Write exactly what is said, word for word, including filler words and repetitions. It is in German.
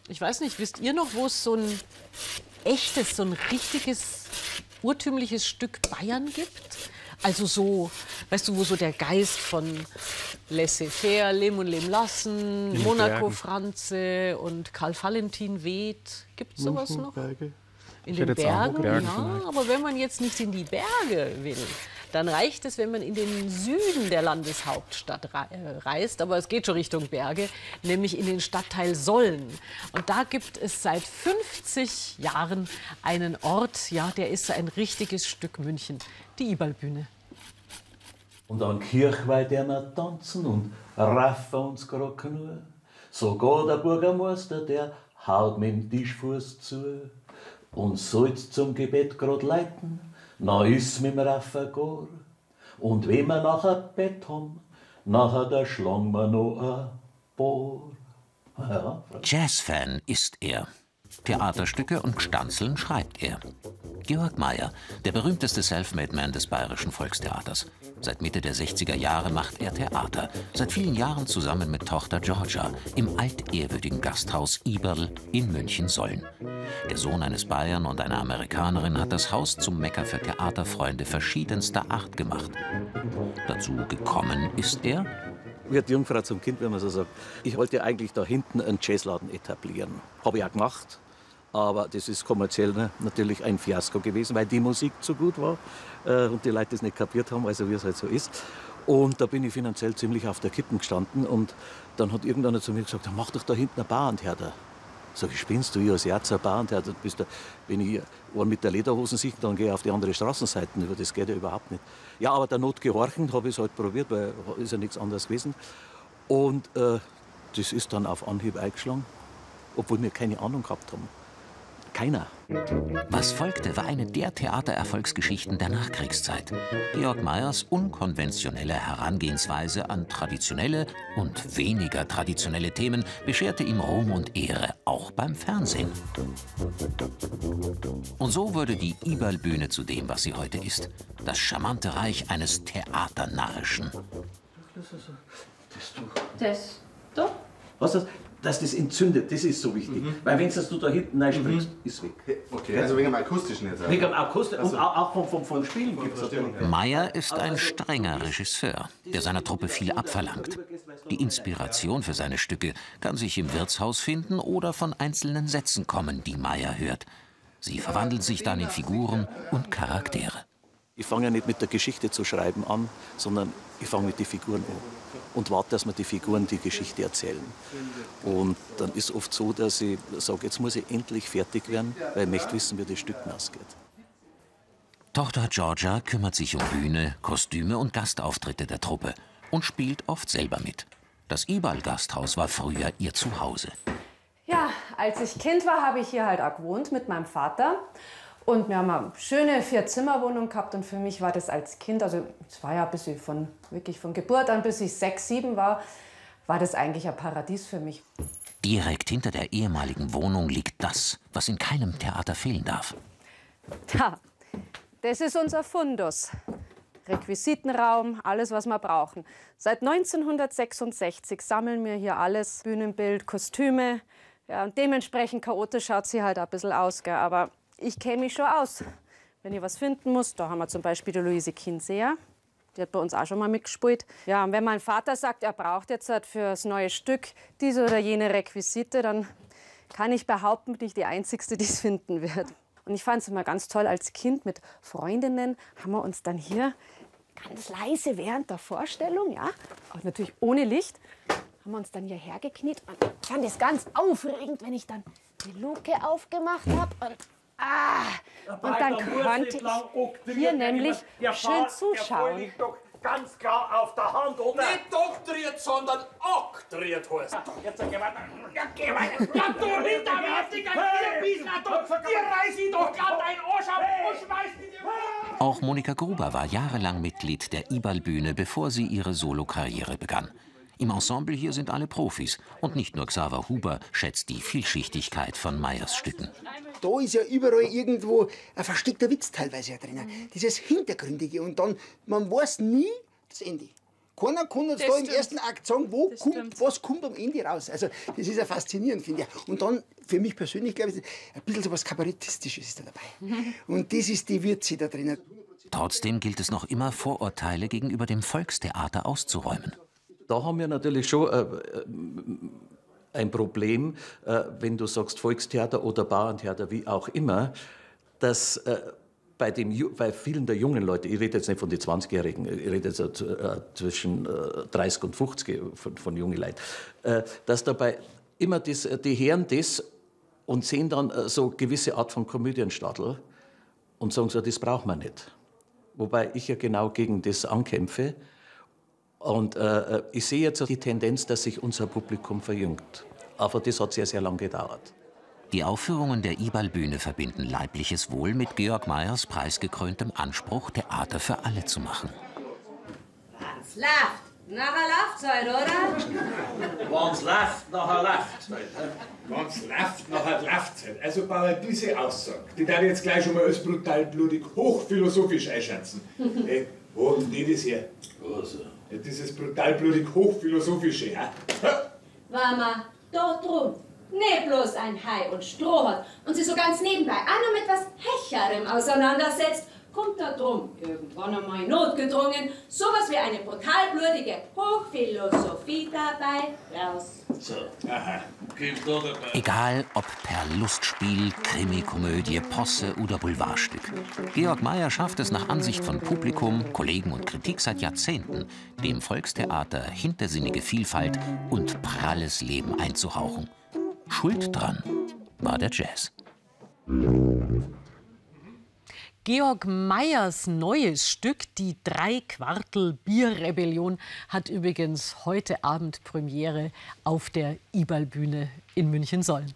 Ich weiß nicht, wisst ihr noch, wo es so ein echtes, so ein richtiges, urtümliches Stück Bayern gibt? Also so, weißt du, wo so der Geist von Laissez-faire, Leben und Leben lassen, In Monaco Bergen. Franze und Karl Valentin weht. Gibt es sowas noch? Berge. In Ich den hätte jetzt auch Bergen, Bergen ja. vielleicht. Aber wenn man jetzt nicht in die Berge will, dann reicht es, wenn man in den Süden der Landeshauptstadt rei- äh, reist. Aber es geht schon Richtung Berge, nämlich in den Stadtteil Solln. Und da gibt es seit fünfzig Jahren einen Ort, ja, der ist so ein richtiges Stück München, die Iberlbühne. Und an Kirchweih der wir tanzen und raffen uns grad nur. Sogar der Bürgermeister, der haut mit dem Tischfuß zu. Und soll's zum Gebet grad leiten, na ist mit dem Raffen gar. Und wenn wir nachher Bett haben, nachher da schlagen wir noch ein paar. Ja, Jazzfan ist er. Theaterstücke und Gstanzeln schreibt er. Georg Meyer, der berühmteste Selfmade-Man des Bayerischen Volkstheaters. Seit Mitte der sechziger Jahre macht er Theater. Seit vielen Jahren zusammen mit Tochter Georgia im altehrwürdigen Gasthaus Iberl in München-Solln. Der Sohn eines Bayern und einer Amerikanerin hat das Haus zum Mekka für Theaterfreunde verschiedenster Art gemacht. Dazu gekommen ist er, wie die Jungfrau zum Kind, wenn man so sagt. Ich wollte eigentlich da hinten einen Jazzladen etablieren. Habe ich auch gemacht. Aber das ist kommerziell ne, natürlich ein Fiasko gewesen, weil die Musik zu gut war äh, und die Leute das nicht kapiert haben, also wie es halt so ist. Und da bin ich finanziell ziemlich auf der Kippen gestanden. Und dann hat irgendeiner zu mir gesagt, mach doch da hinten ein Bauerntheater. Sag ich, spinnst du, ich als Ärzte ein Bauerntheater? Bist du, wenn ich einen mit der Lederhosen sehe, dann gehe ich auf die andere Straßenseite. Das geht ja überhaupt nicht. Ja, aber der Not gehorchend habe ich es halt probiert, weil ist ja nichts anderes gewesen. Und äh, das ist dann auf Anhieb eingeschlagen, obwohl wir keine Ahnung gehabt haben. Keiner. Was folgte, war eine der Theatererfolgsgeschichten der Nachkriegszeit. Georg Meyers unkonventionelle Herangehensweise an traditionelle und weniger traditionelle Themen bescherte ihm Ruhm und Ehre, auch beim Fernsehen. Und so wurde die Iberlbühne zu dem, was sie heute ist. Das charmante Reich eines Theaternarrischen. Das du. Das doch. Was das? Dass das entzündet, das ist so wichtig. Mhm. Weil wenn du da hinten reinsprichst, mhm. ist weg. Okay, also wegen dem Akustischen jetzt. Wegen dem Akustischen und auch, auch vom, vom, vom Spielen gibt es. Meyer ist ein strenger Regisseur, der seiner Truppe viel abverlangt. Die Inspiration für seine Stücke kann sich im Wirtshaus finden oder von einzelnen Sätzen kommen, die Meyer hört. Sie verwandeln sich dann in Figuren und Charaktere. Ich fange ja nicht mit der Geschichte zu schreiben an, sondern ich fange mit den Figuren an und warte, dass mir die Figuren die Geschichte erzählen. Und dann ist oft so, dass ich sage, jetzt muss ich endlich fertig werden, weil ich möchte wissen, wie das Stück ausgeht. Tochter Georgia kümmert sich um Bühne, Kostüme und Gastauftritte der Truppe und spielt oft selber mit. Das Iberl-Gasthaus war früher ihr Zuhause. Ja, als ich Kind war, habe ich hier halt auch gewohnt mit meinem Vater. Und wir haben eine schöne Vier-Zimmer-Wohnung gehabt und für mich war das als Kind, also es war ja bis ich von, wirklich von Geburt an, bis ich sechs, sieben war, war das eigentlich ein Paradies für mich. Direkt hinter der ehemaligen Wohnung liegt das, was in keinem Theater fehlen darf. Da, das ist unser Fundus. Requisitenraum, alles, was wir brauchen. Seit neunzehnhundertsechsundsechzig sammeln wir hier alles, Bühnenbild, Kostüme. Ja, und dementsprechend chaotisch schaut sie halt ein bisschen aus, gell? Aber ich kenne mich schon aus, wenn ich was finden muss. Da haben wir zum Beispiel die Luise Kinseer. Die hat bei uns auch schon mal mitgespielt. Ja, und wenn mein Vater sagt, er braucht jetzt halt für das neue Stück diese oder jene Requisite, dann kann ich behaupten, bin ich die Einzige, die es finden wird. Und ich fand es immer ganz toll, als Kind mit Freundinnen haben wir uns dann hier ganz leise während der Vorstellung, ja, auch natürlich ohne Licht, haben wir uns dann hierher gekniet. Und ich fand es ganz aufregend, wenn ich dann die Luke aufgemacht habe und Ah, und dann konnte ich hier nämlich schön zuschauen. Ganz klar auf der Hand, oder? Nicht doktriert, sondern oktriert heißt. Jetzt geh weiter. Ja, geh weiter. Ja, du hinterwärtiger Querbissler, dir reiß ich doch grad dein Arsch ab und schmeiß ihn dir. Auch Monika Gruber war jahrelang Mitglied der Iberlbühne, bevor sie ihre Solokarriere begann. Im Ensemble hier sind alle Profis. Und nicht nur Xaver Huber schätzt die Vielschichtigkeit von Meyers Stücken. Da ist ja überall irgendwo ein versteckter Witz teilweise drin. Dieses Hintergründige. Und dann, man weiß nie das Ende. Keiner kann uns Das da im stimmt. ersten Akt sagen, wo Das kommt, stimmt. was kommt am Ende raus. Also das ist ja faszinierend, finde ich. Und dann, für mich persönlich, glaube ich, ein bisschen so was Kabarettistisches ist da dabei. Und das ist die Würze da drinnen. Trotzdem gilt es noch immer, Vorurteile gegenüber dem Volkstheater auszuräumen. Da haben wir natürlich schon äh, ein Problem, äh, wenn du sagst Volkstheater oder Bauerntheater, wie auch immer, dass äh, bei, dem, Ju- bei vielen der jungen Leute, ich rede jetzt nicht von den zwanzigjährigen, ich rede jetzt äh, zwischen äh, dreißig und fünfzig von, von jungen Leuten, äh, dass dabei immer das, die hören das und sehen dann äh, so gewisse Art von Komödienstadel und sagen so, das braucht man nicht. Wobei ich ja genau gegen das ankämpfe. Und äh, ich sehe jetzt die Tendenz, dass sich unser Publikum verjüngt. Aber das hat sehr, sehr lange gedauert. Die Aufführungen der Ibal-Bühne verbinden leibliches Wohl mit Georg Meyers preisgekröntem Anspruch, Theater für alle zu machen. Wann's läuft, nachher läuft's halt, oder? Wann's läuft, nachher läuft's halt. Wann's läuft, nachher läuft's halt. Also Bauer, diese Aussage, die darf ich jetzt gleich schon mal als brutal blutig hochphilosophisch einschätzen. Ey, wo hat denn die das her? Also. Ja, dieses brutal blutig hochphilosophische, ja? Wenn man da drum nicht bloß ein Hai und Stroh hat und sich so ganz nebenbei auch noch mit was Hecherem auseinandersetzt, kommt da drum irgendwann einmal notgedrungen sowas wie eine brutalblutige Hochphilosophie dabei raus. So, aha, gib da dabei. Egal ob per Lustspiel, Krimikomödie, Posse oder Boulevardstück. Georg Meyer schafft es nach Ansicht von Publikum, Kollegen und Kritik seit Jahrzehnten, dem Volkstheater hintersinnige Vielfalt und pralles Leben einzuhauchen. Schuld dran war der Jazz. Georg Meyers neues Stück, die Drei-Quartel-Bier-Rebellion, hat übrigens heute Abend Premiere auf der Ibal-Bühne in München-Sollen.